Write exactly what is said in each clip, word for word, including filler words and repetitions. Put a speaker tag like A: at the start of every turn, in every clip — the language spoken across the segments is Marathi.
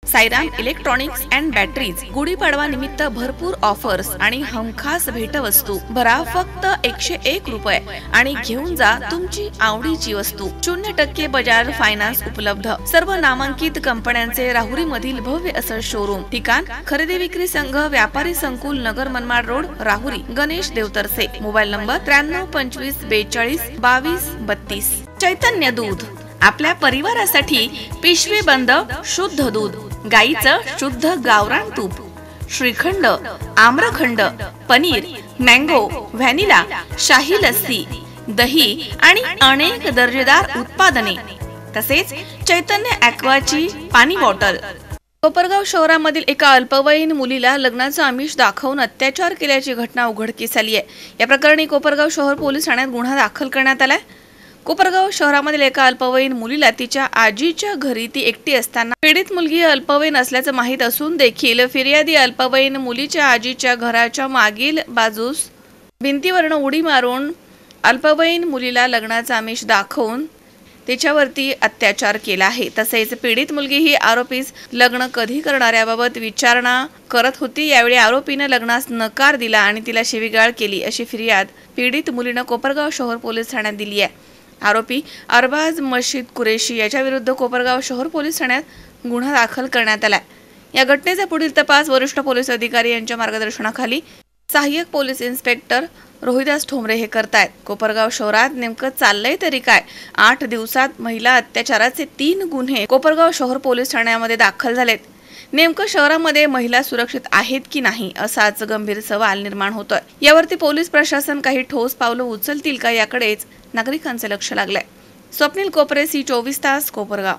A: Sairam electronics and batteries Gudhi Padwa निमित्त भरपूर ऑफर्स आणि हमखास भेटवस्तू. भरा फक्त एकशे एक रुपये आणि घेऊन जा तुमची आवडीची वस्तू. शून्य टक्के बजाज फायनान्स उपलब्ध. सर्व नामांकित कंपन्यांचे राहुरी मधील भव्य असं शोरूम. ठिकाण खरेदी विक्री संघ व्यापारी संकुल Nagar Manmad road Rahuri. Ganesh Devtarse. Mobile number त्र्याण्णव पंचवीस बेचाळीस बावीस बत्तीस. चैतन्य दूध आपल्या परिवारासाठी पिशवी बंद शुद्ध दूध. गाईचं शुद्ध गावरान तूप. श्रीखंड, आम्रखंड, पनीर, मँगो, व्हॅनिला, शाही लस्सी, दही आणि अनेक दर्जेदार उत्पादने. तसेच चैतन्य ॲक्वाची पाणी बॉटल. कोपरगाव शहरामधील एका अल्पवयीन मुलीला लग्नाचं आमिष दाखवून अत्याचार केल्याची घटना उघडकीस आली आहे. या प्रकरणी कोपरगाव शहर पोलीस ठाण्यात गुन्हा दाखल करण्यात आलाय. कोपरगाव शहरामधील एका अल्पवयीन मुलीला तिच्या आजीच्या घरी ती एकटी असताना पीडित मुलगी अल्पवयीन असल्याचं माहीत असून देखील फिर्यादी अल्पवयीन मुलीच्या आजीच्या घराच्या मागील बाजूस भिंतीवरून उडी मारून अल्पवयीन मुलीला लग्नाचा आमिष दाखवून तिच्यावरती अत्याचार केला आहे. तसेच पीडित मुलगी ही आरोपीस लग्न कधी करणाऱ्याबाबत विचारणा करत होती. यावेळी आरोपीने लग्नास नकार दिला आणि तिला शिवीगाळ केली अशी फिर्याद पीडित मुलीनं कोपरगाव शहर पोलीस ठाण्यात दिली आहे. आरोपी अरबाज मशीद कुरेशी याच्या विरुद्ध कोपरगाव शहर पोलीस ठाण्यात गुन्हा दाखल करण्यात आलाय. या घटनेचा पुढील तपास वरिष्ठ पोलीस अधिकारी यांच्या मार्गदर्शनाखाली सहाय्यक पोलीस इन्स्पेक्टर रोहिदास ठोंबरे हे करतायत. कोपरगाव शहरात नेमकं चाललंय तरी काय? आठ दिवसात महिला अत्याचाराचे तीन गुन्हे कोपरगाव शहर पोलीस ठाण्यामध्ये दाखल झालेत. नेमकं शहरामध्ये महिला सुरक्षित आहेत की नाही असाच गंभीर सवाल निर्माण होतोय. यावरती पोलीस प्रशासन काही ठोस पावलं उचलतील का याकडेच नागरिकांचे लक्ष लागलंय. स्वप्नील कोपरे, सी चोवीस तास, कोपरगाव.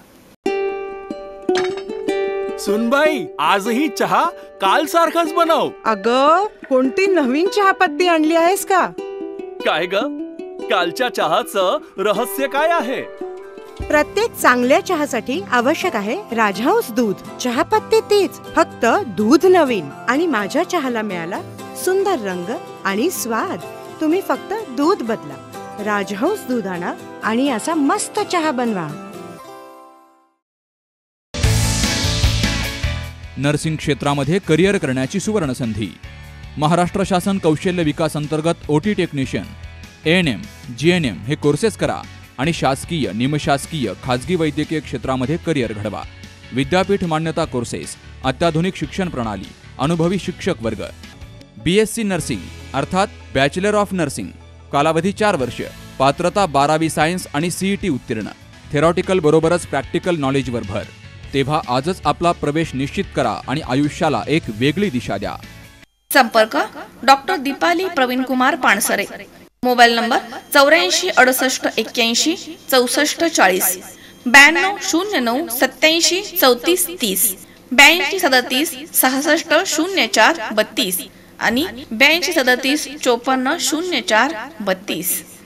B: सुनबाई, आजही चहा काल सारखाच बनव.
C: अगं, कोणती नवीन चहापत्ती आणली आहेस का?
B: काय ग, कालच्या चहाचं रहस्य काय आहे?
C: प्रत्येक चांगल्या चहासाठी आवश्यक आहे राजहंस दूध. चहापत्ती तीच, फक्त दूध नवीन. आणि माझ्या चहाला मिळाला सुंदर रंग आणि स्वाद. तुम्ही फक्त दूध बदला, राजहंस दूध आणा आणि असा मस्त चहा बनवा.
D: नर्सिंग क्षेत्रामध्ये करिअर करण्याची सुवर्ण संधी. महाराष्ट्र शासन कौशल्य विकास अंतर्गत OT technician, ANM, N M G N M हे कोर्सेस करा आणि शासकीय, निमशासकीय, खाजगी वैद्यकीय क्षेत्रामध्ये करिअर घडवा. विद्यापीठ मान्यता कोर्सेस, अत्याधुनिक शिक्षण प्रणाली, अनुभवी शिक्षक वर्ग. बी एस सी नर्सिंग अर्थात बॅचलर ऑफ नर्सिंग, कालावधी चार वर्ष. पात्रता बारावी सायन्स आणि सीईटी उत्तीर्ण. थेरॉटिकल बरोबरच प्रॅक्टिकल नॉलेजवर भर. तेव्हा आजच आपला प्रवेश निश्चित करा आणि आयुष्याला एक वेगळी दिशा द्या.
A: संपर्क doctor Deepali Pravin Kumar Pansare. Mobile number चौऱ्याऐंशी अडुसष्ट एक्क्याऐंशी चौसष्ट चाळीस. ब्याण्णव शून्य नऊ सत्याऐंशी चौतीस तीस. ब्याऐंशी सदतीस सहासष्ट शून्य चार बत्तीस आणि ब्याऐंशी सदतीस चोपन्न शून्य चार बत्तीस.